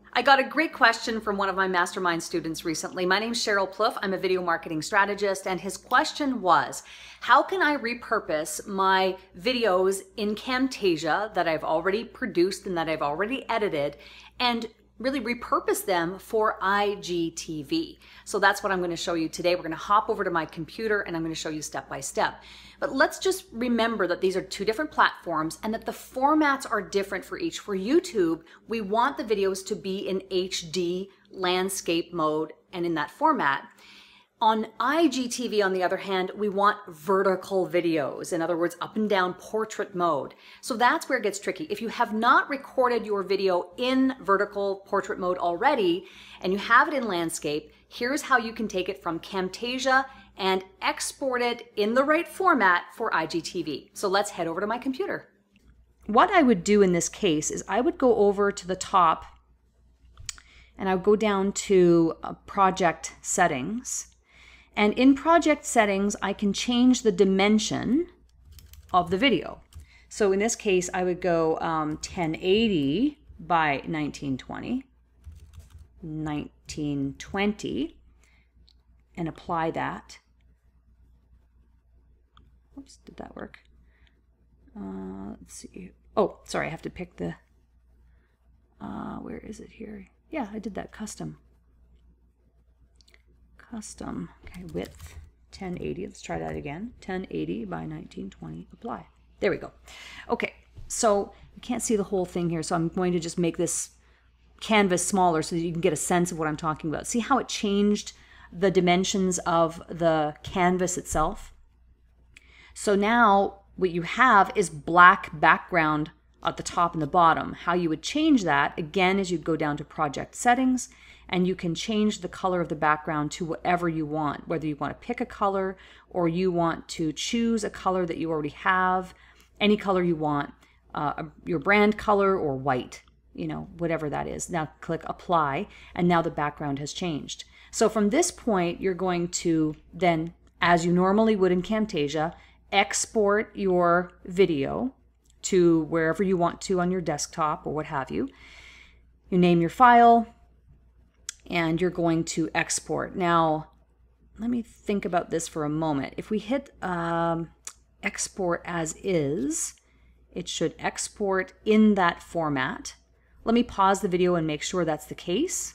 I got a great question from one of my mastermind students recently. My name's Cheryl Plouffe. I'm a video marketing strategist, and his question was, how can I repurpose my videos in Camtasia that I've already produced and that I've already edited and really repurpose them for IGTV? So that's what I'm going to show you today. We're going to hop over to my computer and I'm going to show you step by step. But let's just remember that these are two different platforms and that the formats are different for each. For YouTube, we want the videos to be in HD landscape mode and in that format. On IGTV, on the other hand, we want vertical videos. In other words, up and down portrait mode. So that's where it gets tricky. If you have not recorded your video in vertical portrait mode already, and you have it in landscape, here's how you can take it from Camtasia and export it in the right format for IGTV. So let's head over to my computer. What I would do in this case is I would go over to the top and I would go down to project settings. And in project settings, I can change the dimension of the video. So in this case, I would go 1080 by 1920, 1920, and apply that. Oops, did that work? Let's see. Oh, sorry, I have to pick the, where is it here? Yeah, I did that custom. Okay, width 1080. Let's try that again. 1080 by 1920. Apply. There we go. Okay, so you can't see the whole thing here, so I'm going to just make this canvas smaller so that you can get a sense of what I'm talking about. See how it changed the dimensions of the canvas itself? So now what you have is black background at the top and the bottom. How you would change that, again, is you'd go down to project settings, and you can change the color of the background to whatever you want, whether you want to pick a color or you want to choose a color that you already have, any color you want, your brand color or white, you know, whatever that is. Now click apply, and now the background has changed. So from this point, you're going to then, as you normally would in Camtasia, export your video to wherever you want to on your desktop or what have you. You name your file, and you're going to export. Now, let me think about this for a moment. If we hit export as is, it should export in that format. Let me pause the video and make sure that's the case.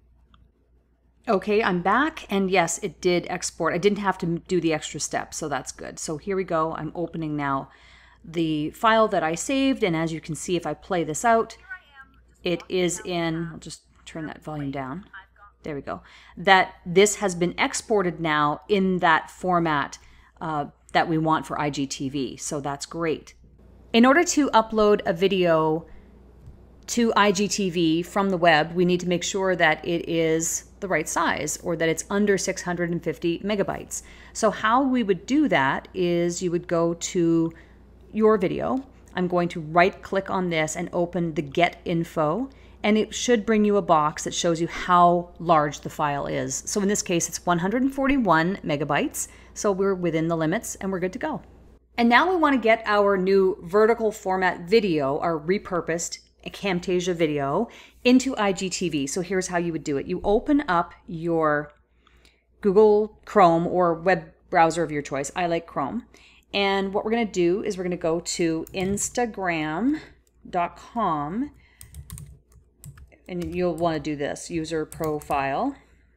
Okay, I'm back, and yes, it did export. I didn't have to do the extra step, so that's good. So here we go. I'm opening now the file that I saved, and as you can see, if I play this out, it is in, I'll just turn that volume down. There we go. That this has been exported now in that format that we want for IGTV. So that's great. In order to upload a video to IGTV from the web, we need to make sure that it is the right size or that it's under 650 megabytes. So how we would do that is you would go to your video. I'm going to right click on this and open the Get Info. And it should bring you a box that shows you how large the file is. So in this case, it's 141 megabytes. So we're within the limits and we're good to go. And now we want to get our new vertical format video, our repurposed Camtasia video, into IGTV. So here's how you would do it. You open up your Google Chrome or web browser of your choice. I like Chrome. And what we're going to do is we're going to go to Instagram.com. And you'll want to do this, user profile,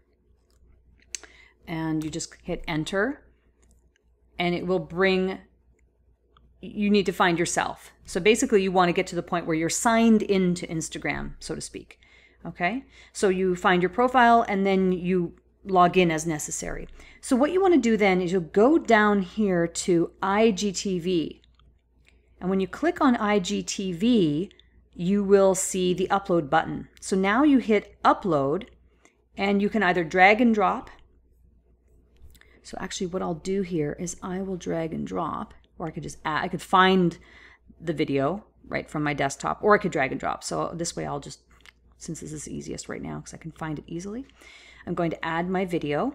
and you just hit enter, and it will bring, you need to find yourself. So basically you want to get to the point where you're signed into Instagram, so to speak. Okay, so you find your profile and then you log in as necessary. So what you want to do then is you'll go down here to IGTV, and when you click on IGTV, you will see the upload button. So now you hit upload, and you can either drag and drop. So actually what I'll do here is I will drag and drop, or I could just add, I could find the video right from my desktop, or I could drag and drop. So this way I'll just, since this is easiest right now because I can find it easily, I'm going to add my video.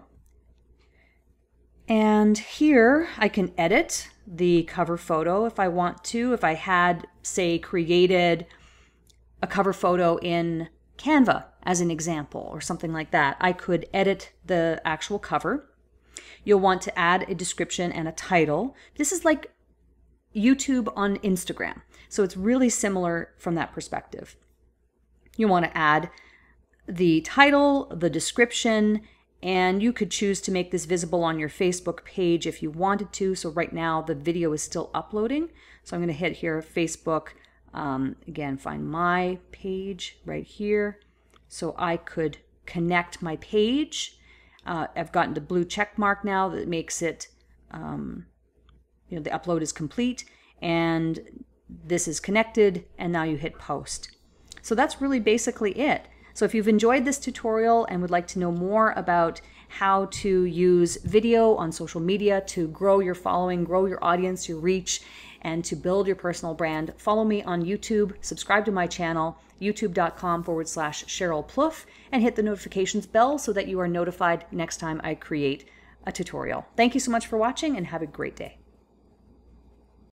And here I can edit the cover photo if I want to. If I had, say, created a cover photo in Canva as an example or something like that. I could edit the actual cover. You'll want to add a description and a title. This is like YouTube on Instagram. So it's really similar from that perspective. You want to add the title, the description, and you could choose to make this visible on your Facebook page if you wanted to. So right now the video is still uploading. So I'm going to hit here Facebook. Again, find my page right here. So I could connect my page. I've gotten the blue check mark now that makes it, the upload is complete and this is connected, and now you hit post. So that's really basically it. So if you've enjoyed this tutorial and would like to know more about how to use video on social media to grow your following, grow your audience, your reach, and to build your personal brand, follow me on YouTube, subscribe to my channel, youtube.com/Cheryl Plouffe, and hit the notifications bell so that you are notified next time I create a tutorial. Thank you so much for watching and have a great day.